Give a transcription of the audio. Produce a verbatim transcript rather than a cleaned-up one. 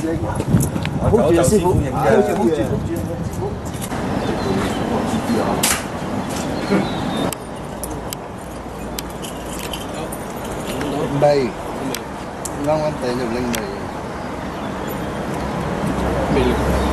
好住啊，師傅，好住好住好住，師傅。 Đây, ngon anh tiền được lên mì. Mì